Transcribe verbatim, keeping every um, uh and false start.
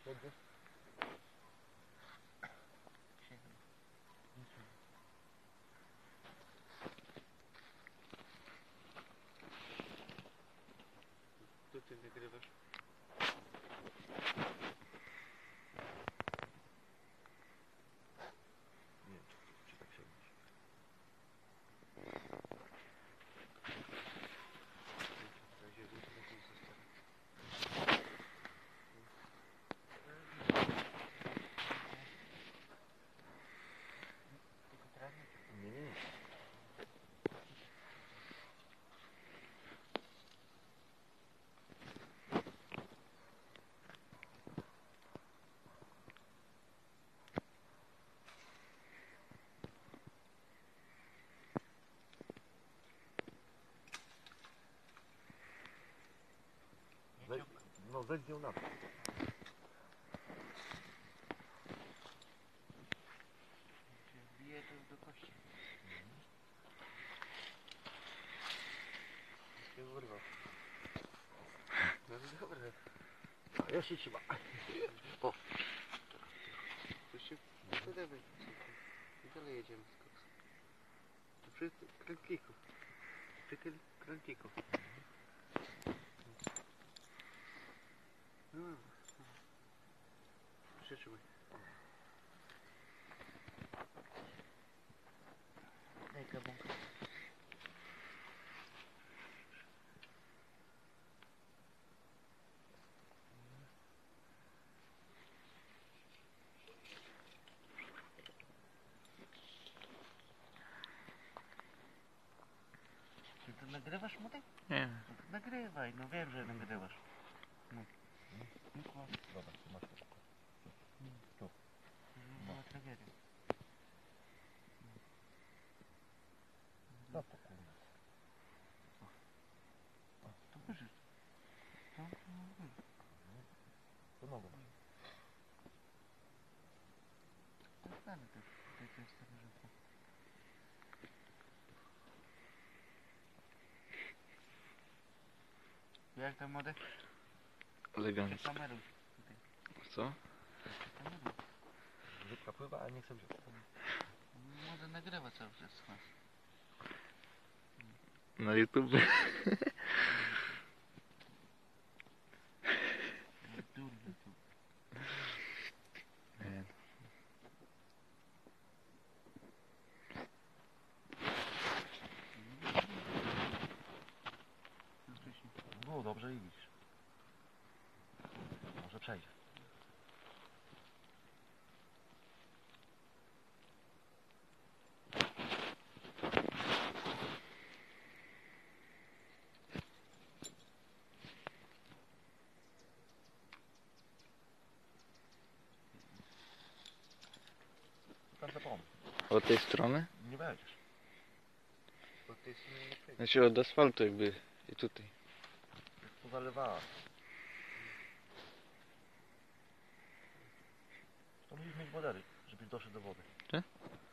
Dobrze? Tu ty nagrywasz? Nie wiem, czy, czy tak się odniesie. W razie jutro lepiej zostawię. Tylko trawnik? Nie, nie, nie. Weź, no weź ją na to. Wbije to do kości. Nie urwał. No dobra. A jeszcze trzyma. O. To się... To dawaj. I dalej jedziemy z koksem. To przy krętliku. Przy tym krętliku. No. Przytrzymaj. Daj kabłonkę. Czy to nagrywasz, młody? Nie. No to nagrywaj, no wiem, że nagrywasz. No. No kładź. Dobra, masz to. Tu. No, była tragedia. No to kurwa. To wyżej. To, to wyżej. To nogą. To jest dalej, to, to, to jest tak, że to... Jak tam, młody? Elegancko. Kameruj tutaj. Co? Kameruj. Rybka pływa, ale nie chcę wziąć. Młody nagrywa cały czas nas. Na YouTube. Durny tu. Nie. Było dobrze i widzisz. Może przejdzie. Tam zapomnę. Od tej strony? Nie będziesz. Bo ty jest nie przejdzie. Znaczy od asfaltu jakby i tutaj. To zalewała. To musisz mieć wodery, żebyś doszedł do wody. Tak?